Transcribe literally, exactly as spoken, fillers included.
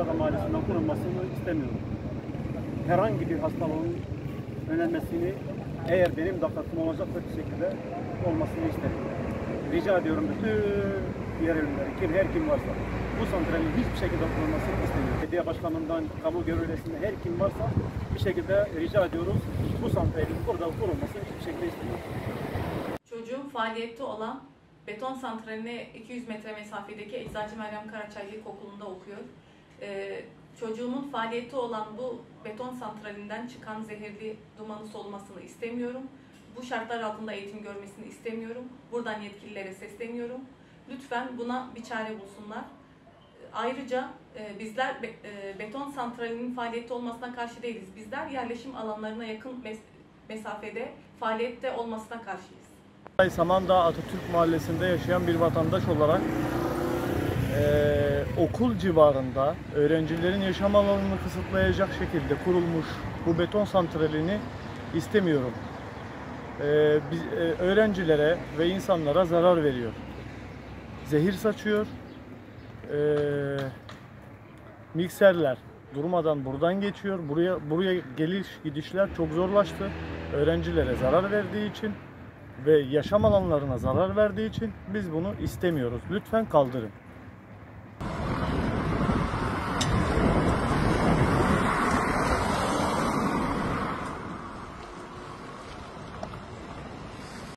Yozgat Mahallesi'nden kurulmasını istemiyorum. Herhangi bir hastalığın önlenmesini eğer benim dakikam olacak bir şekilde olmasını isterim. Rica ediyorum bütün yerlileri, kim her kim varsa bu santralin hiçbir şekilde kurulmasını istemiyorum. Belediye başkanından, kamu görevlisinde her kim varsa bir şekilde rica ediyoruz. Bu santralin burada kurulmasını hiçbir şekilde istemiyorum. Çocuğum faaliyette olan beton santraline iki yüz metre mesafedeki Eczacı Meryem Karaçaylı İlkokulu'nda okuyor. Ee, çocuğumun faaliyette olan bu beton santralinden çıkan zehirli dumanı solumasını istemiyorum. Bu şartlar altında eğitim görmesini istemiyorum. Buradan yetkililere sesleniyorum. Lütfen buna bir çare bulsunlar. Ayrıca e, bizler be, e, beton santralinin faaliyette olmasına karşı değiliz. Bizler yerleşim alanlarına yakın mes mesafede faaliyette olmasına karşıyız. Samandağ Atatürk Mahallesi'nde yaşayan bir vatandaş olarak e, okul civarında öğrencilerin yaşam alanını kısıtlayacak şekilde kurulmuş bu beton santralini istemiyorum. E, biz, e, öğrencilere ve insanlara zarar veriyor. Zehir saçıyor. E, mikserler durmadan buradan geçiyor. Buraya buraya geliş gidişler çok zorlaştı. Öğrencilere zarar verdiği için ve yaşam alanlarına zarar verdiği için biz bunu istemiyoruz. Lütfen kaldırın.